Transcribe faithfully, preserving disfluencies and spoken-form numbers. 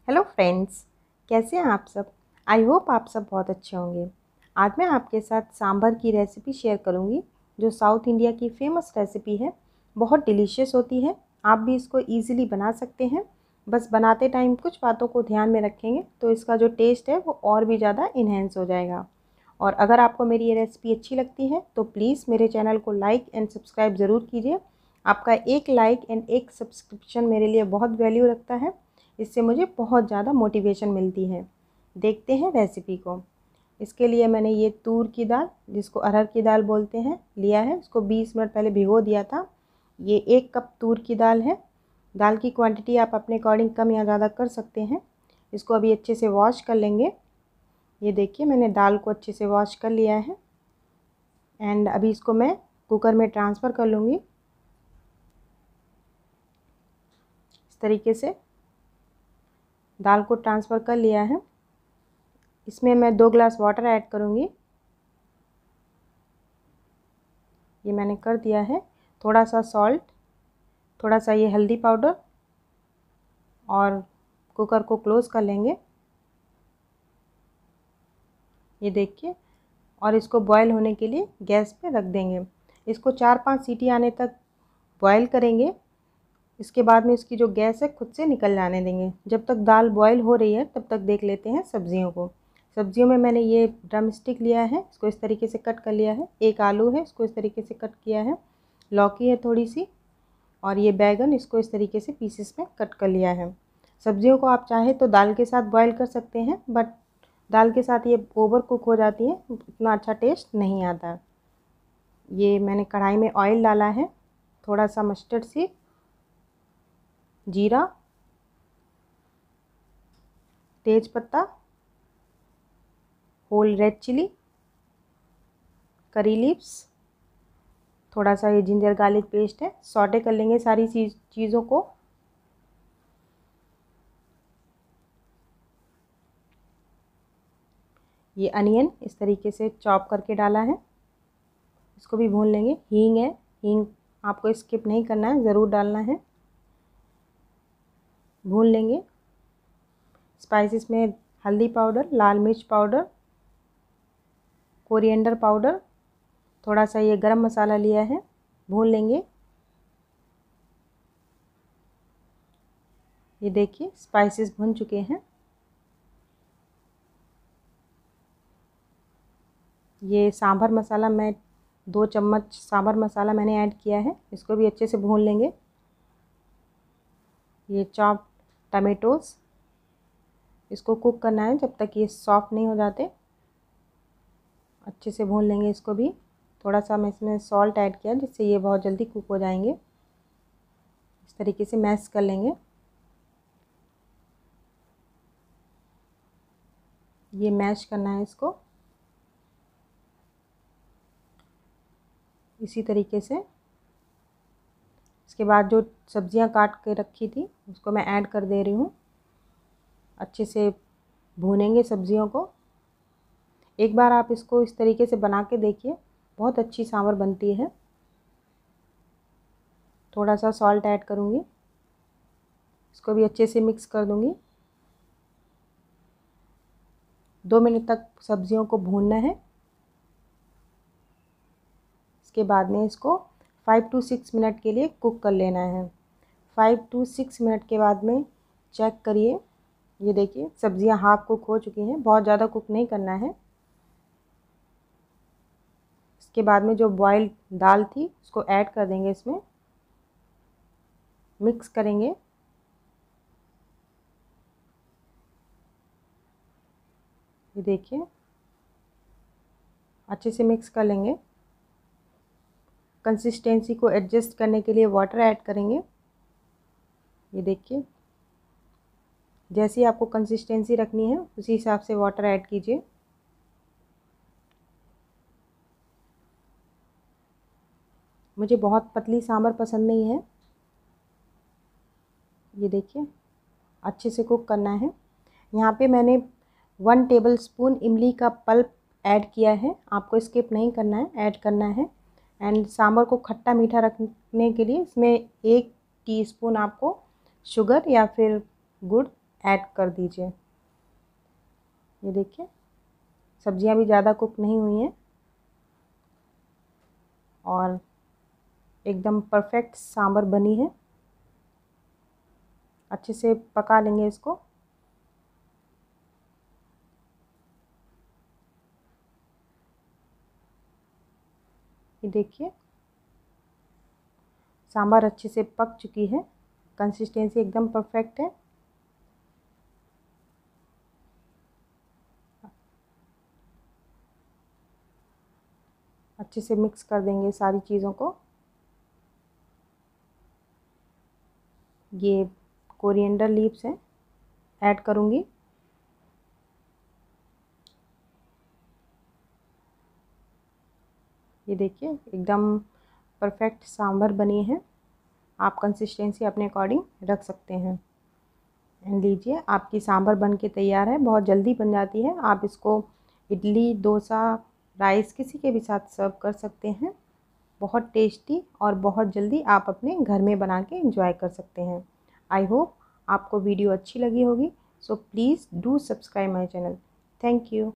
Hello friends, कैसे हैं आप सब। आई होप आप सब बहुत अच्छे होंगे। आज मैं आपके साथ सांभर की रेसिपी शेयर करूंगी, जो साउथ इंडिया की फेमस रेसिपी है। बहुत डिलीशियस होती है। आप भी इसको इजीली बना सकते हैं। बस बनाते टाइम कुछ बातों को ध्यान में रखेंगे तो इसका जो टेस्ट है वो और भी ज़्यादा इन्हेंस हो जाएगा। और अगर आपको मेरी ये रेसिपी अच्छी लगती है तो प्लीज़ मेरे चैनल को लाइक एंड सब्सक्राइब ज़रूर कीजिए। आपका एक लाइक एंड एक सब्सक्रिप्शन मेरे लिए बहुत वैल्यू रखता है। इससे मुझे बहुत ज़्यादा मोटिवेशन मिलती है। देखते हैं रेसिपी को। इसके लिए मैंने ये तूर की दाल, जिसको अरहर की दाल बोलते हैं, लिया है। इसको बीस मिनट पहले भिगो दिया था। ये एक कप तूर की दाल है। दाल की क्वांटिटी आप अपने अकॉर्डिंग कम या ज़्यादा कर सकते हैं। इसको अभी अच्छे से वॉश कर लेंगे। ये देखिए, मैंने दाल को अच्छे से वॉश कर लिया है। एंड अभी इसको मैं कुकर में ट्रांसफ़र कर लूँगी। इस तरीके से दाल को ट्रांसफ़र कर लिया है। इसमें मैं दो ग्लास वाटर ऐड करूँगी। ये मैंने कर दिया है। थोड़ा सा सॉल्ट, थोड़ा सा ये हल्दी पाउडर, और कुकर को क्लोज़ कर लेंगे। ये देखिए, और इसको बॉयल होने के लिए गैस पे रख देंगे। इसको चार पांच सीटी आने तक बॉयल करेंगे। इसके बाद में इसकी जो गैस है खुद से निकल जाने देंगे। जब तक दाल बॉयल हो रही है तब तक देख लेते हैं सब्जियों को। सब्जियों में मैंने ये ड्रम स्टिक लिया है, इसको इस तरीके से कट कर लिया है। एक आलू है, इसको इस तरीके से कट किया है। लौकी है थोड़ी सी, और ये बैगन, इसको इस तरीके से पीसेस में कट कर लिया है। सब्जियों को आप चाहे तो दाल के साथ बॉयल कर सकते हैं, बट दाल के साथ ये ओवर कुक हो जाती है, इतना अच्छा टेस्ट नहीं आता। ये मैंने कढ़ाई में ऑयल डाला है, थोड़ा सा मस्टर्ड सीड, जीरा, तेज पत्ता, whole red chilli, curry leaves, थोड़ा सा ये जिंजर गार्लिक पेस्ट है। सॉटे कर लेंगे सारी चीज चीज़ों को। ये अनियन इस तरीके से चॉप करके डाला है, इसको भी भून लेंगे। हींग है, हींग आपको स्किप नहीं करना है, ज़रूर डालना है। भून लेंगे। स्पाइसेस में हल्दी पाउडर, लाल मिर्च पाउडर, कोरिएंडर पाउडर, थोड़ा सा ये गरम मसाला लिया है। भून लेंगे। ये देखिए, स्पाइसेस भुन चुके हैं। ये सांभर मसाला, मैं दो चम्मच सांभर मसाला मैंने ऐड किया है, इसको भी अच्छे से भून लेंगे। ये चॉप टमेटोज़, इसको कुक करना है जब तक ये सॉफ्ट नहीं हो जाते। अच्छे से भून लेंगे इसको भी। थोड़ा सा मैं इसमें सॉल्ट ऐड किया, जिससे ये बहुत जल्दी कुक हो जाएंगे। इस तरीके से मैश कर लेंगे। ये मैश करना है इसको इसी तरीके से। इसके बाद जो सब्जियां काट के रखी थी उसको मैं ऐड कर दे रही हूँ। अच्छे से भूनेंगे सब्जियों को। एक बार आप इसको इस तरीके से बना के देखिए, बहुत अच्छी सांभर बनती है। थोड़ा सा सॉल्ट ऐड करूँगी, इसको भी अच्छे से मिक्स कर दूँगी। दो मिनट तक सब्जियों को भूनना है। इसके बाद में इसको फाइव टू सिक्स मिनट के लिए कुक कर लेना है। फाइव टू सिक्स मिनट के बाद में चेक करिए। ये देखिए, सब्जियां हाफ कुक हो चुकी हैं, बहुत ज़्यादा कुक नहीं करना है। इसके बाद में जो बॉइल्ड दाल थी उसको ऐड कर देंगे, इसमें मिक्स करेंगे। ये देखिए, अच्छे से मिक्स कर लेंगे। कंसिस्टेंसी को एडजस्ट करने के लिए वाटर ऐड करेंगे। ये देखिए, जैसी आपको कंसिस्टेंसी रखनी है उसी हिसाब से वाटर ऐड कीजिए। मुझे बहुत पतली सांभर पसंद नहीं है। ये देखिए, अच्छे से कुक करना है। यहाँ पे मैंने वन टेबल स्पून इमली का पल्प ऐड किया है, आपको स्किप नहीं करना है, ऐड करना है। एंड सांभर को खट्टा मीठा रखने के लिए इसमें एक टीस्पून आपको शुगर या फिर गुड़ ऐड कर दीजिए। ये देखिए सब्जियां भी ज़्यादा कुक नहीं हुई हैं और एकदम परफेक्ट सांभर बनी है। अच्छे से पका लेंगे इसको। ये देखिए सांभर अच्छे से पक चुकी है, कंसिस्टेंसी एकदम परफेक्ट है। अच्छे से मिक्स कर देंगे सारी चीज़ों को। ये कोरिएंडर लीव्स हैं, ऐड करूँगी। ये देखिए एकदम परफेक्ट सांभर बनी है। आप कंसिस्टेंसी अपने अकॉर्डिंग रख सकते हैं। लीजिए आपकी सांभर बन के तैयार है, बहुत जल्दी बन जाती है। आप इसको इडली, डोसा, राइस किसी के भी साथ सर्व कर सकते हैं। बहुत टेस्टी और बहुत जल्दी आप अपने घर में बना के एंजॉय कर सकते हैं। आई होप आपको वीडियो अच्छी लगी होगी। So please do subscribe my channel. Thank you.